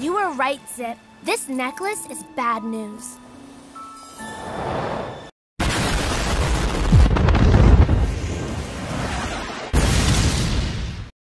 You were right, Zip. This necklace is bad news.